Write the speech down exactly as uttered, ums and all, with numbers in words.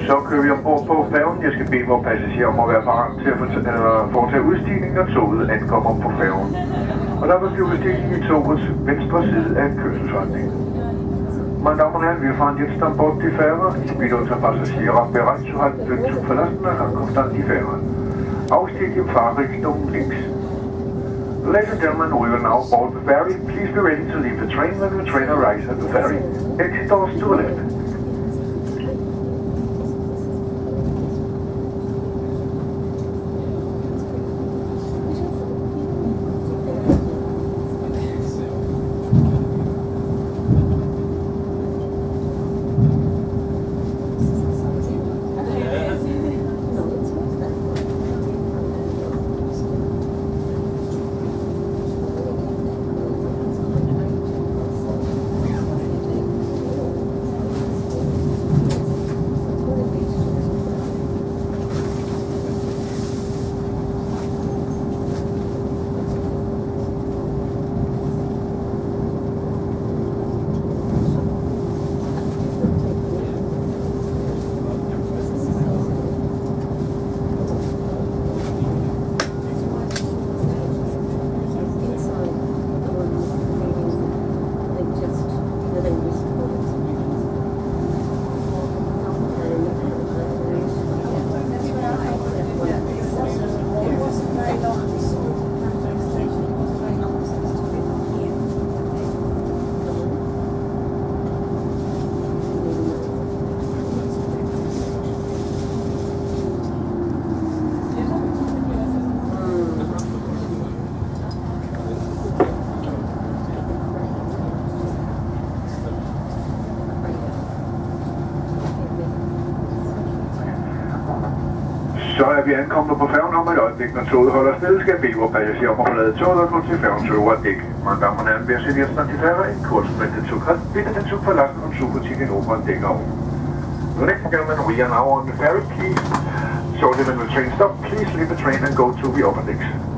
Så kører vi ombord på færgen. Jeg skal bede vores passagerer om at være parat til at foretage udstigning, når toget ankommer på færgen. Og der vil blive udstigning i togets venstre side af kørselsretningen. Meine Damen und Herren, wir fahren jetzt an Bord die Fähre. Ich bitte unsere Passagiere bereit zu halten, den Zug verlassen und Ankunft an die Fähre. Ausstieg in Fahrrichtung links. Ladies and gentlemen, we will now board the ferry. Please be ready to leave the train when the train arrives at the ferry. Exit doors to the left. Så er vi ankommet på færgen om et øjeblik. Når toget holder stille, skal jeg bede vores passagerer om at forlade toget og gå til færgens øvre dæk. Meine Damen und Herren, wir sind jetzt an die Fähre in Kursen, wenn der Zug hat. Bitte den Zug verlassen und Zugbetrieb in oberen Deckraum. Ladies and gentlemen, we are now on the ferry. Please, shortly when the train stops, please leave the train and go to the upper decks.